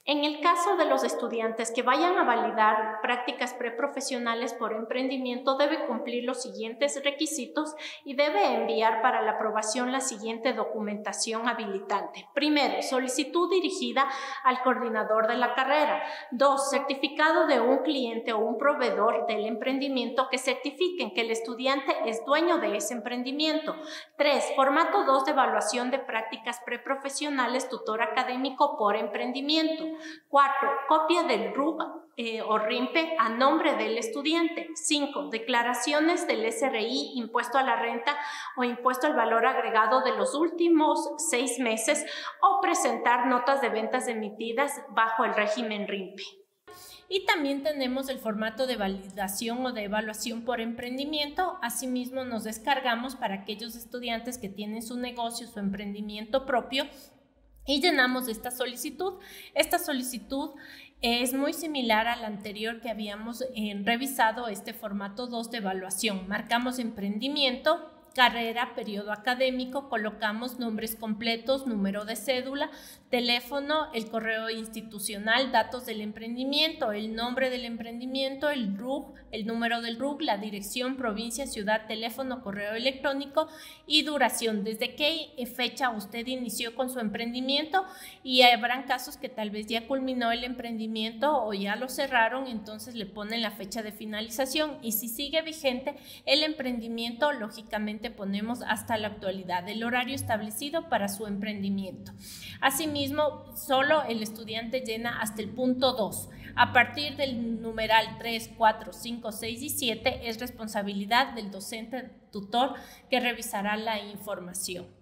En el caso de los estudiantes que vayan a validar prácticas preprofesionales por emprendimiento, debe cumplir los siguientes requisitos y debe enviar para la aprobación la siguiente documentación habilitante. Primero, solicitud dirigida al coordinador de la carrera. 2, certificado de un cliente o un proveedor del emprendimiento que certifiquen que el estudiante es dueño de ese emprendimiento. 3, formato 2 de evaluación de prácticas preprofesionales, tutor académico por emprendimiento. 4, copia del RUC o RIMPE a nombre del estudiante. 5, declaraciones del SRI, impuesto a la renta o impuesto al valor agregado de los últimos 6 meses o presentar notas de ventas emitidas bajo el régimen RIMPE. Y también tenemos el formato de validación o de evaluación por emprendimiento. Asimismo, nos descargamos para aquellos estudiantes que tienen su negocio, su emprendimiento propio, y llenamos esta solicitud. Esta solicitud es muy similar a la anterior que habíamos revisado, este formato 2 de evaluación. Marcamos emprendimiento, carrera, periodo académico, colocamos nombres completos, número de cédula, teléfono, el correo institucional, datos del emprendimiento, el nombre del emprendimiento, el RUC, el número del RUC, la dirección, provincia, ciudad, teléfono, correo electrónico y duración. ¿Desde qué fecha usted inició con su emprendimiento? Y habrán casos que tal vez ya culminó el emprendimiento o ya lo cerraron, entonces le ponen la fecha de finalización. Y si sigue vigente el emprendimiento, lógicamente ponemos hasta la actualidad el horario establecido para su emprendimiento. Asimismo, solo el estudiante llena hasta el punto 2. A partir del numeral 3, 4, 5, 6 y 7 es responsabilidad del docente tutor que revisará la información.